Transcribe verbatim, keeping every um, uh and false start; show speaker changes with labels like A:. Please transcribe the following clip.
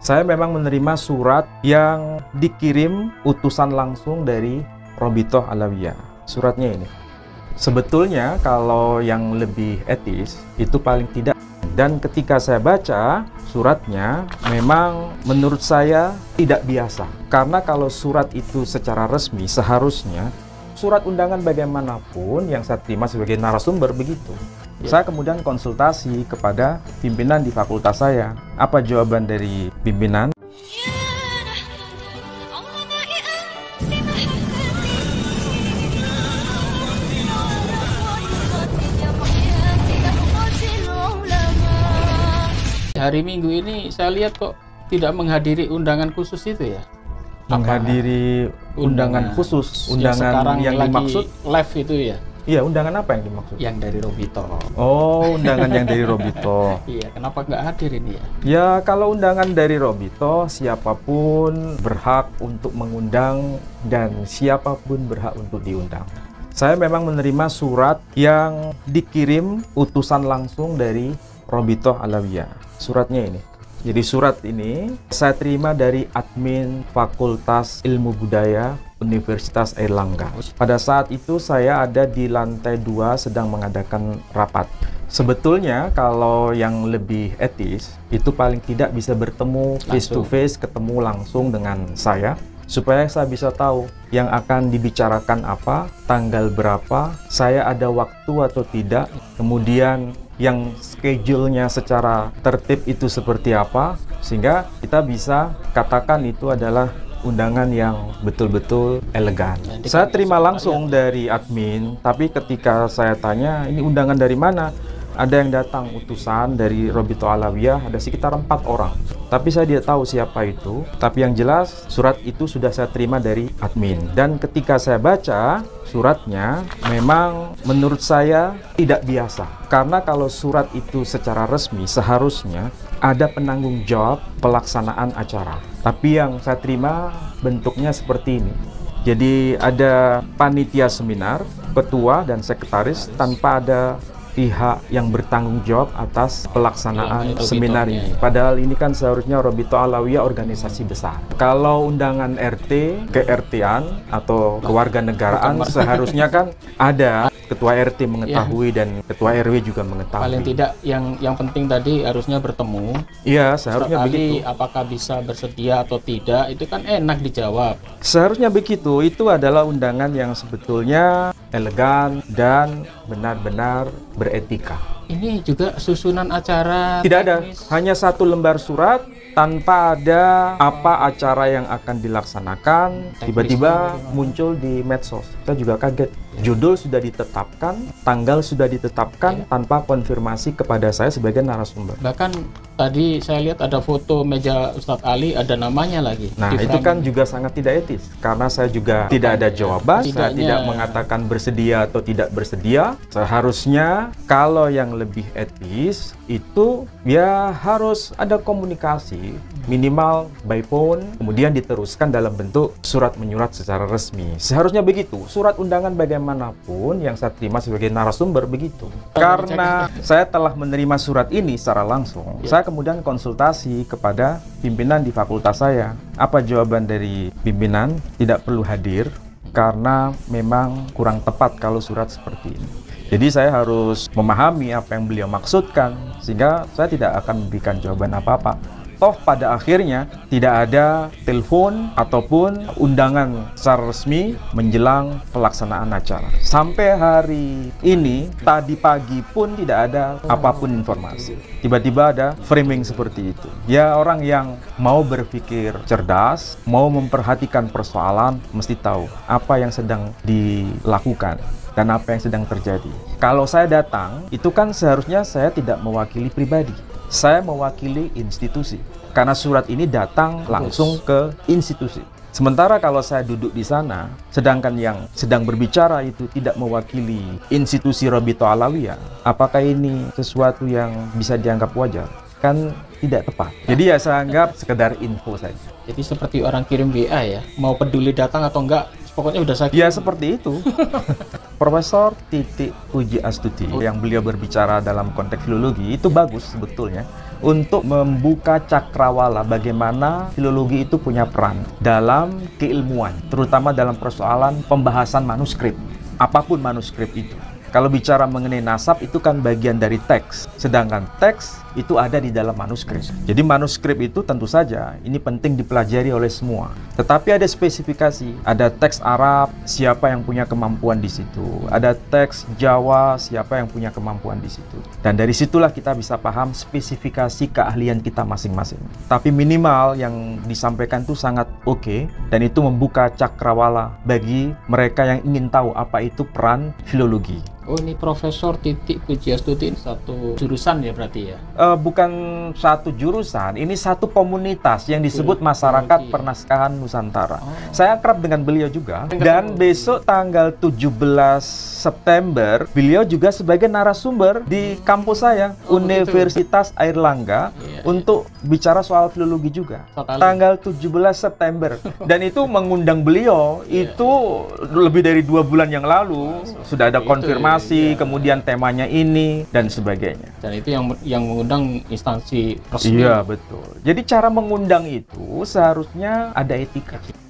A: Saya memang menerima surat yang dikirim utusan langsung dari Robitoh Alawiyah. Suratnya ini. Sebetulnya kalau yang lebih etis itu paling tidak. Dan ketika saya baca suratnya, memang menurut saya tidak biasa. Karena kalau surat itu secara resmi seharusnya surat undangan bagaimanapun yang saya terima sebagai narasumber begitu. Ya. Saya kemudian konsultasi kepada pimpinan di fakultas saya. Apa jawaban dari pimpinan?
B: Hari Minggu ini saya lihat kok tidak menghadiri undangan khusus itu ya?
A: Menghadiri undangan, undangan khusus, undangan yang, yang dimaksud
B: live itu ya?
A: Iya, undangan apa yang dimaksud?
B: Yang dari Robitoh.
A: Oh, undangan yang dari Robitoh.
B: Iya, kenapa nggak hadir ini ya?
A: Ya, kalau undangan dari Robitoh, siapapun berhak untuk mengundang dan siapapun berhak untuk diundang. Saya memang menerima surat yang dikirim utusan langsung dari Robitoh Alawiyah. Suratnya ini. Jadi surat ini saya terima dari admin Fakultas Ilmu Budaya Universitas Airlangga. Pada saat itu saya ada di lantai dua sedang mengadakan rapat. Sebetulnya kalau yang lebih etis itu paling tidak bisa bertemu face to face, ketemu langsung dengan saya supaya saya bisa tahu yang akan dibicarakan apa, tanggal berapa, saya ada waktu atau tidak, kemudian yang schedule-nya secara tertib itu seperti apa, sehingga kita bisa katakan itu adalah undangan yang betul-betul elegan. Saya terima langsung dari admin, tapi ketika saya tanya, ini undangan dari mana? Ada yang datang utusan dari Robitoh Alawiyah, ada sekitar empat orang. Tapi saya tidak tahu siapa itu. Tapi yang jelas, surat itu sudah saya terima dari admin. Dan ketika saya baca suratnya, memang menurut saya tidak biasa. Karena kalau surat itu secara resmi, seharusnya ada penanggung jawab pelaksanaan acara. Tapi yang saya terima bentuknya seperti ini. Jadi ada panitia seminar, ketua dan sekretaris, tanpa ada pihak yang bertanggung jawab atas pelaksanaan ya, seminar ini. Padahal ini kan seharusnya Robitoh Alawiyah organisasi besar. Kalau undangan R T, ke R T-an atau kewarganegaraan seharusnya kan ada ketua R T mengetahui ya, dan ketua R W juga mengetahui.
B: Paling tidak yang yang penting tadi harusnya bertemu.
A: Iya, seharusnya
B: sekali
A: begitu.
B: Apakah bisa bersedia atau tidak, itu kan enak dijawab.
A: Seharusnya begitu. Itu adalah undangan yang sebetulnya elegan dan benar-benar beretika.
B: Ini juga susunan acara
A: tidak
B: teknis.
A: Ada, hanya satu lembar surat tanpa ada apa acara yang akan dilaksanakan. Tiba-tiba muncul di medsos. Kita juga kaget. Judul sudah ditetapkan, tanggal sudah ditetapkan, ya, tanpa konfirmasi kepada saya sebagai narasumber.
B: Bahkan tadi saya lihat ada foto meja Ustadz Ali, ada namanya lagi.
A: Nah, itu kan juga sangat tidak etis. Karena saya juga tidak ada jawaban,
B: Tidaknya,
A: saya tidak mengatakan bersedia atau tidak bersedia. Seharusnya kalau yang lebih etis itu ya harus ada komunikasi, minimal by phone, kemudian diteruskan dalam bentuk surat menyurat secara resmi. Seharusnya begitu. Surat undangan bagaimanapun yang saya terima sebagai narasumber begitu. Karena saya telah menerima surat ini secara langsung, ya, saya kemudian konsultasi kepada pimpinan di fakultas saya. Apa jawaban dari pimpinan? Tidak perlu hadir karena memang kurang tepat kalau surat seperti ini. Jadi saya harus memahami apa yang beliau maksudkan, sehingga saya tidak akan memberikan jawaban apa-apa. Toh pada akhirnya tidak ada telepon ataupun undangan secara resmi menjelang pelaksanaan acara. Sampai hari ini, tadi pagi pun tidak ada apapun informasi. Tiba-tiba ada framing seperti itu. Ya, orang yang mau berpikir cerdas, mau memperhatikan persoalan, mesti tahu apa yang sedang dilakukan dan apa yang sedang terjadi. Kalau saya datang, itu kan seharusnya saya tidak mewakili pribadi. Saya mewakili institusi. Karena surat ini datang langsung ke institusi. Sementara kalau saya duduk di sana, sedangkan yang sedang berbicara itu tidak mewakili institusi Robitoh Alawiyah, apakah ini sesuatu yang bisa dianggap wajar? Kan tidak tepat. Jadi ya saya anggap sekedar info saja.
B: Jadi seperti orang kirim W A ya, mau peduli datang atau enggak, pokoknya udah sakit.
A: Ya seperti itu. Profesor Titik Puji Astuti, yang beliau berbicara dalam konteks filologi, itu bagus sebetulnya. untuk membuka cakrawala bagaimana filologi itu punya peran dalam keilmuan, terutama dalam persoalan pembahasan manuskrip, apapun manuskrip itu. Kalau bicara mengenai nasab itu kan bagian dari teks, sedangkan teks itu ada di dalam manuskrip. Jadi manuskrip itu tentu saja ini penting dipelajari oleh semua. Tetapi ada spesifikasi, ada teks Arab, siapa yang punya kemampuan di situ. Ada teks Jawa, siapa yang punya kemampuan di situ. Dan dari situlah kita bisa paham spesifikasi keahlian kita masing-masing. Tapi minimal yang disampaikan itu sangat oke, dan itu membuka cakrawala bagi mereka yang ingin tahu apa itu peran filologi.
B: Oh, ini Profesor Titik Pujiastuti satu jurusan ya berarti ya?
A: Uh, bukan satu jurusan, ini satu komunitas yang disebut Masyarakat Pernaskahan Nusantara. Oh. Saya akrab dengan beliau juga. Dan besok tanggal tujuh belas September, beliau juga sebagai narasumber di kampus saya, oh, Universitas begitu. Airlangga, iya, untuk iya. bicara soal filologi juga. Sekali. Tanggal tujuh belas September. Dan itu mengundang beliau, iya, itu iya. lebih dari dua bulan yang lalu. Nah, sudah ada konfirmasi. Masih, ya. Kemudian temanya ini dan sebagainya.
B: Dan itu yang yang mengundang instansi resmi.
A: Iya, betul. Jadi cara mengundang itu seharusnya ada etika.